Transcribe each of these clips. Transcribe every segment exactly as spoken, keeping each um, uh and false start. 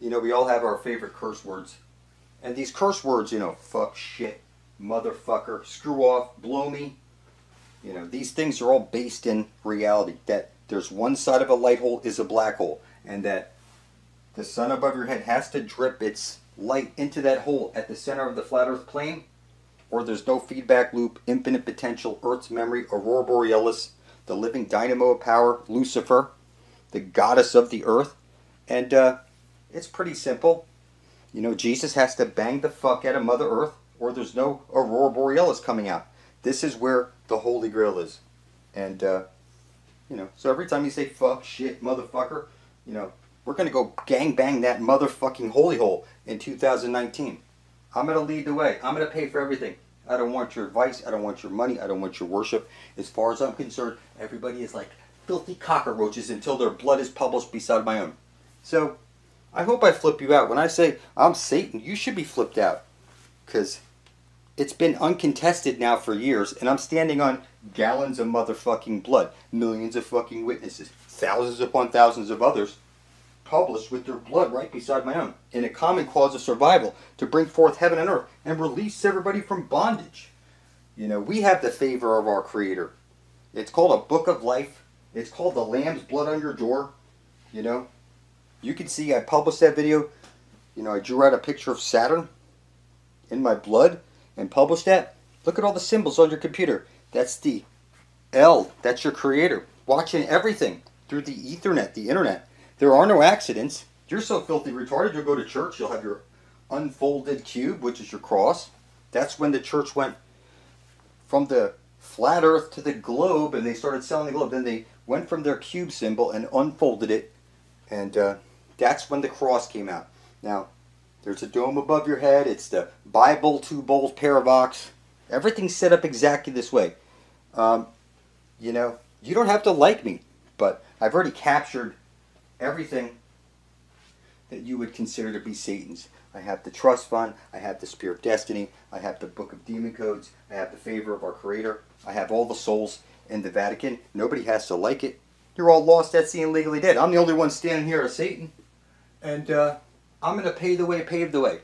You know, we all have our favorite curse words. And these curse words, you know, fuck, shit, motherfucker, screw off, blow me. You know, these things are all based in reality. That there's one side of a light hole is a black hole. And that the sun above your head has to drip its light into that hole at the center of the flat earth plane. Or there's no feedback loop, infinite potential, Earth's memory, Aurora Borealis, the living dynamo of power, Lucifer, the goddess of the earth. And uh, it's pretty simple. You know, Jesus has to bang the fuck out of Mother Earth or there's no Aurora Borealis coming out. This is where the Holy Grail is. And, uh, you know, so every time you say fuck, shit, motherfucker, you know, we're going to go gang bang that motherfucking holy hole in two thousand nineteen. I'm going to lead the way. I'm going to pay for everything. I don't want your advice. I don't want your money. I don't want your worship. As far as I'm concerned, everybody is like filthy cockroaches until their blood is published beside my own. So, I hope I flip you out. When I say I'm Satan, you should be flipped out. Because it's been uncontested now for years, and I'm standing on gallons of motherfucking blood. Millions of fucking witnesses. Thousands upon thousands of others published with their blood right beside my own in a common cause of survival to bring forth heaven and earth and release everybody from bondage. You know, we have the favor of our Creator. It's called a book of life. It's called the Lamb's blood on your door. You know, you can see I published that video. You know, I drew out a picture of Saturn in my blood and published that. Look at all the symbols on your computer. That's the L. That's your Creator. Watching everything through the Ethernet, the internet. There are no accidents. You're so filthy retarded, you'll go to church, you'll have your unfolded cube, which is your cross. That's when the church went from the flat earth to the globe, and they started selling the globe. Then they went from their cube symbol and unfolded it, and uh, that's when the cross came out. Now, there's a dome above your head. It's the Bible, two bowls, paradox. Everything's set up exactly this way. Um, you know, you don't have to like me, but I've already captured everything that you would consider to be Satan's. I have the trust fund, I have the Spear of Destiny, I have the Book of Demon Codes, I have the favor of our Creator, I have all the souls in the Vatican. Nobody has to like it. You're all lost at sea and legally dead. I'm the only one standing here as Satan. And uh, I'm going to pay the way, pave the way.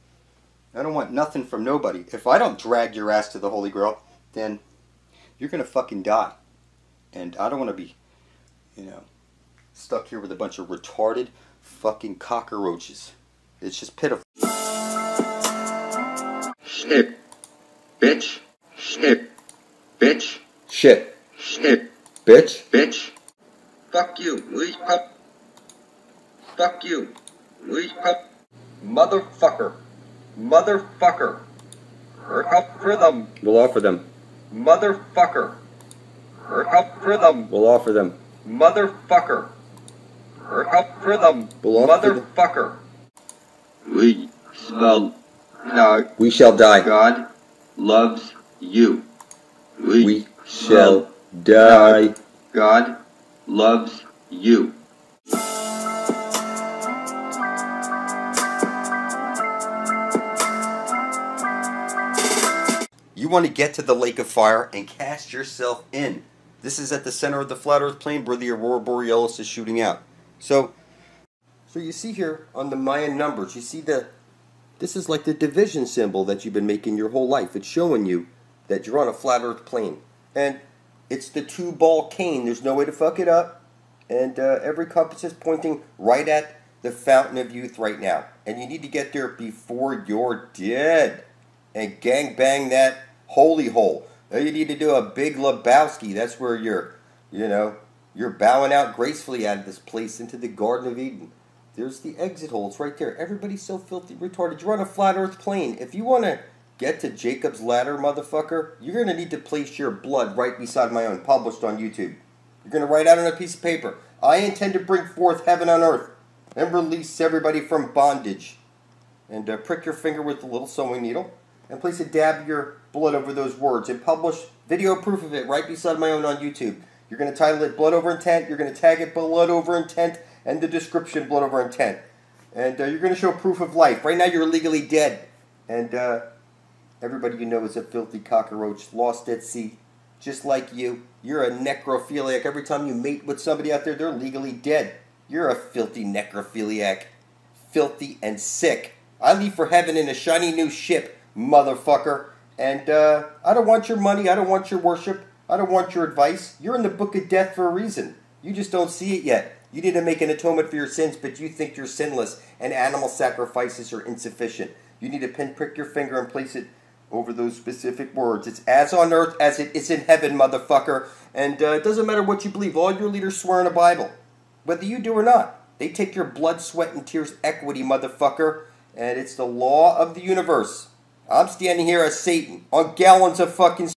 I don't want nothing from nobody. If I don't drag your ass to the Holy Grail, then you're going to fucking die. And I don't want to be, you know, stuck here with a bunch of retarded fucking cockroaches. It's just pitiful. Shit. Bitch. Shit. Bitch. Shit. Shit. Bitch. Bitch. Fuck you. Leash pup. Fuck you. Leash pup. Motherfucker. Motherfucker. Work up for them. We'll offer them. Motherfucker. Work up for them. We'll offer them. Motherfucker. Work up for them. We'll offer Motherfucker. We shall die. We shall die. God loves you. We, We shall die. God loves you. You want to get to the lake of fire and cast yourself in. This is at the center of the flat earth plane where the Aurora Borealis is shooting out. So, so you see here on the Mayan numbers, you see the, this is like the division symbol that you've been making your whole life. It's showing you that you're on a flat earth plane. And it's the two ball cane. There's no way to fuck it up. And uh, every compass is pointing right at the fountain of youth right now. And you need to get there before you're dead. And gang bang that holy hole. Now you need to do a big Lebowski. That's where you're, you know, you're bowing out gracefully out of this place into the Garden of Eden. There's the exit hole. It's right there. Everybody's so filthy retarded. You're on a flat earth plane. If you want to get to Jacob's Ladder, motherfucker, you're going to need to place your blood right beside my own, published on YouTube. You're going to write out on a piece of paper, I intend to bring forth heaven on earth and release everybody from bondage. And uh, prick your finger with a little sewing needle and place a dab of your blood over those words and publish video proof of it right beside my own on YouTube. You're going to title it Blood Over Intent. You're going to tag it Blood Over Intent and the description Blood Over Intent. And uh, you're going to show proof of life. Right now you're legally dead. And uh, everybody you know is a filthy cockroach lost at sea. Just like you. You're a necrophiliac. Every time you mate with somebody out there, they're legally dead. You're a filthy necrophiliac. filthy, and sick. I leave for heaven in a shiny new ship, motherfucker. And uh, I don't want your money. I don't want your worship. I don't want your advice. You're in the book of death for a reason. You just don't see it yet. You didn't make an atonement for your sins, but you think you're sinless, and animal sacrifices are insufficient. You need to pinprick your finger and place it over those specific words. It's as on earth as it is in heaven, motherfucker. And uh, it doesn't matter what you believe. All your leaders swear in the Bible. Whether you do or not. They take your blood, sweat, and tears equity, motherfucker. And it's the law of the universe. I'm standing here as Satan on gallons of fucking